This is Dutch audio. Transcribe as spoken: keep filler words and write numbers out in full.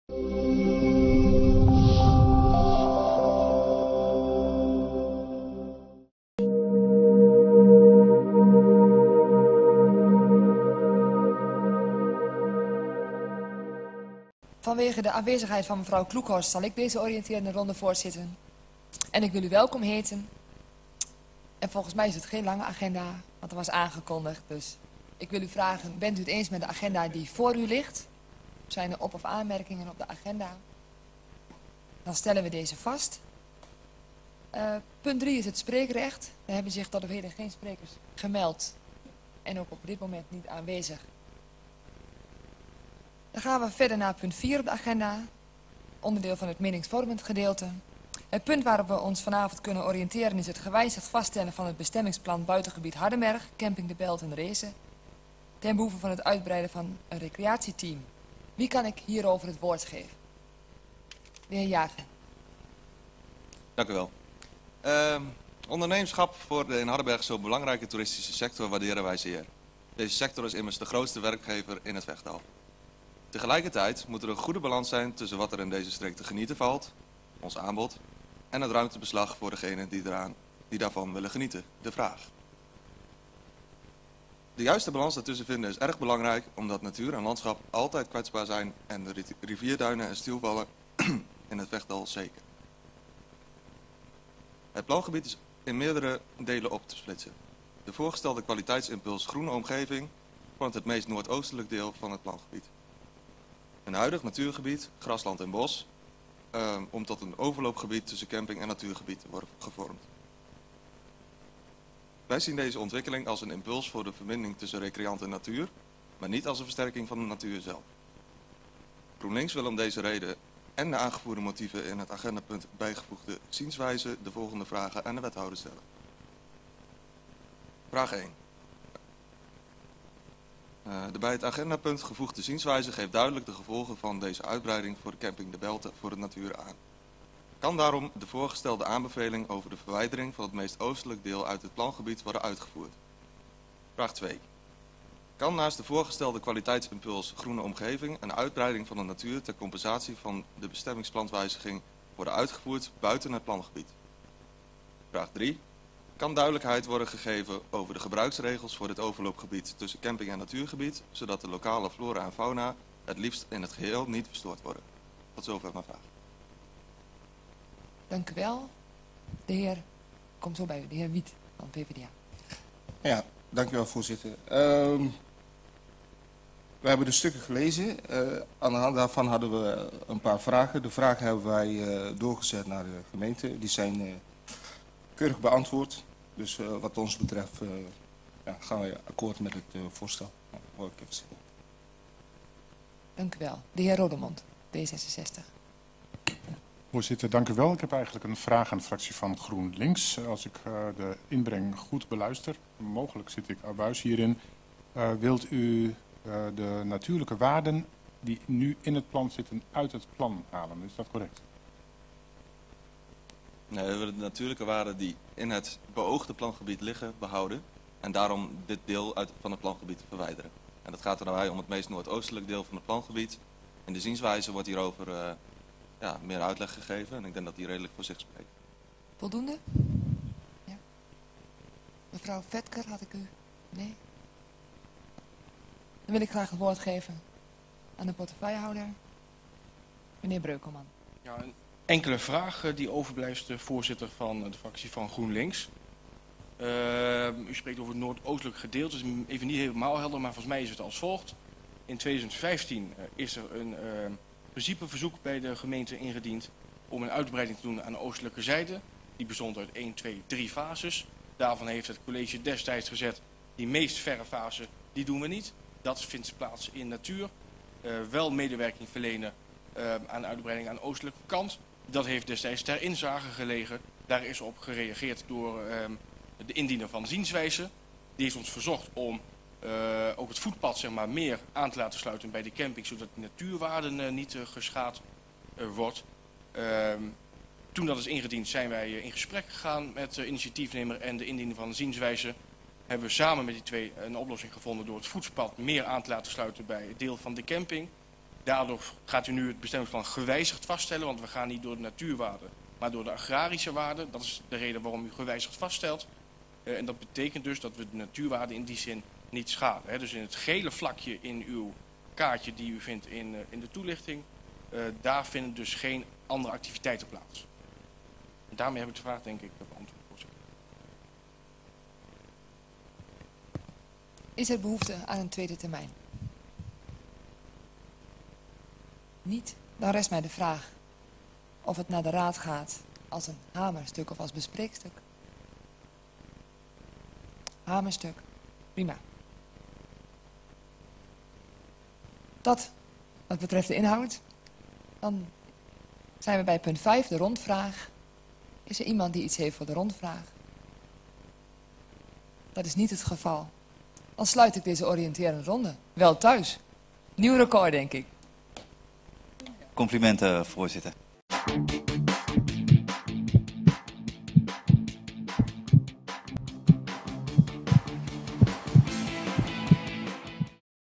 Vanwege de aanwezigheid van mevrouw Kloekhorst zal ik deze oriënterende ronde voorzitten. En ik wil u welkom heten. En volgens mij is het geen lange agenda, want er was aangekondigd. Dus ik wil u vragen, bent u het eens met de agenda die voor u ligt? Zijn er op- of aanmerkingen op de agenda? Dan stellen we deze vast. Uh, punt drie is het spreekrecht. Er hebben zich tot op heden geen sprekers gemeld. En ook op dit moment niet aanwezig. Dan gaan we verder naar punt vier op de agenda. Onderdeel van het meningsvormend gedeelte. Het punt waarop we ons vanavond kunnen oriënteren is het gewijzigd vaststellen van het bestemmingsplan buitengebied Hardenberg, camping De Belt en Reese. Ten behoeve van het uitbreiden van een recreatieteam. Wie kan ik hierover het woord geven? De heer Jager. Dank u wel. Uh, ondernemerschap voor de in Hardenberg zo belangrijke toeristische sector waarderen wij zeer. Deze sector is immers de grootste werkgever in het Vechtdal. Tegelijkertijd moet er een goede balans zijn tussen wat er in deze streek te genieten valt, ons aanbod, en het ruimtebeslag voor degenen die, eraan, die daarvan willen genieten, de vraag. De juiste balans daartussen vinden is erg belangrijk, omdat natuur en landschap altijd kwetsbaar zijn en de rivierduinen en stuwvallen in het Vechtdal zeker. Het plangebied is in meerdere delen op te splitsen. De voorgestelde kwaliteitsimpuls groene omgeving vormt het meest noordoostelijk deel van het plangebied. Een huidig natuurgebied, grasland en bos, uh, om tot een overloopgebied tussen camping en natuurgebied te worden gevormd. Wij zien deze ontwikkeling als een impuls voor de verbinding tussen recreant en natuur, maar niet als een versterking van de natuur zelf. GroenLinks wil om deze reden en de aangevoerde motieven in het agendapunt bijgevoegde zienswijze de volgende vragen aan de wethouder stellen. Vraag één. Uh, de bij het agendapunt gevoegde zienswijze geeft duidelijk de gevolgen van deze uitbreiding voor de camping De Belte voor de natuur aan. Kan daarom de voorgestelde aanbeveling over de verwijdering van het meest oostelijk deel uit het plangebied worden uitgevoerd? Vraag twee. Kan naast de voorgestelde kwaliteitsimpuls groene omgeving een uitbreiding van de natuur ter compensatie van de bestemmingsplantwijziging worden uitgevoerd buiten het plangebied? Vraag drie. Kan duidelijkheid worden gegeven over de gebruiksregels voor dit overloopgebied tussen camping en natuurgebied, zodat de lokale flora en fauna het liefst in het geheel niet verstoord worden? Tot zover mijn vraag. Dank u wel. De heer, kom zo bij u, de heer Wiet van P v d A. Ja, dank u wel, voorzitter. Uh, we hebben de stukken gelezen. Uh, aan de hand daarvan hadden we een paar vragen. De vragen hebben wij uh, doorgezet naar de gemeente. Die zijn uh, keurig beantwoord. Dus uh, wat ons betreft uh, ja, gaan we akkoord met het uh, voorstel. Nou, hoor ik even zeggen. Dank u wel. De heer Rodemond, D zesenzestig. Voorzitter, dank u wel. Ik heb eigenlijk een vraag aan de fractie van GroenLinks. Als ik uh, de inbreng goed beluister, mogelijk zit ik abuis hierin, uh, wilt u uh, de natuurlijke waarden die nu in het plan zitten uit het plan halen. Is dat correct? Nee, we willen de natuurlijke waarden die in het beoogde plangebied liggen behouden en daarom dit deel uit, van het plangebied verwijderen. En dat gaat er daarbij om het meest noordoostelijk deel van het plangebied. In de zienswijze wordt hierover uh, ja, meer uitleg gegeven en ik denk dat die redelijk voor zich spreekt. Voldoende? Ja. Mevrouw Vetker, had ik u? Nee? Dan wil ik graag het woord geven aan de portefeuillehouder, meneer Breukelman. Ja, een enkele vraag die overblijft, de voorzitter van de fractie van GroenLinks. Uh, u spreekt over het noordoostelijk gedeelte, dus even niet helemaal helder, maar volgens mij is het als volgt. In tweeduizend vijftien uh, is er een uh, principeverzoek bij de gemeente ingediend om een uitbreiding te doen aan de oostelijke zijde. Die bestond uit één, twee, drie fases. Daarvan heeft het college destijds gezet, die meest verre fase, die doen we niet. Dat vindt plaats in natuur. Uh, wel medewerking verlenen uh, aan de uitbreiding aan de oostelijke kant. Dat heeft destijds ter inzage gelegen. Daar is op gereageerd door uh, de indiener van zienswijze. Die heeft ons verzocht om uh, ook het voetpad zeg maar, meer aan te laten sluiten bij de camping, zodat de natuurwaarden uh, niet uh, geschaad uh, wordt. Uh, toen dat is ingediend zijn wij uh, in gesprek gegaan met de initiatiefnemer en de indiener van zienswijze. Hebben we samen met die twee een oplossing gevonden door het voetpad meer aan te laten sluiten bij het deel van de camping. Daardoor gaat u nu het bestemmingsplan gewijzigd vaststellen, want we gaan niet door de natuurwaarde, maar door de agrarische waarde. Dat is de reden waarom u gewijzigd vaststelt. Uh, en dat betekent dus dat we de natuurwaarde in die zin niet schaden. Hè. Dus in het gele vlakje in uw kaartje die u vindt in, uh, in de toelichting, uh, daar vinden dus geen andere activiteiten plaats. En daarmee heb ik de vraag denk ik beantwoord. Is er behoefte aan een tweede termijn? Niet, dan rest mij de vraag of het naar de raad gaat als een hamerstuk of als bespreekstuk. Hamerstuk, prima. Dat wat betreft de inhoud. Dan zijn we bij punt vijf, de rondvraag. Is er iemand die iets heeft voor de rondvraag? Dat is niet het geval. Dan sluit ik deze oriënterende ronde. Wel thuis. Nieuw record, denk ik. Complimenten, voorzitter.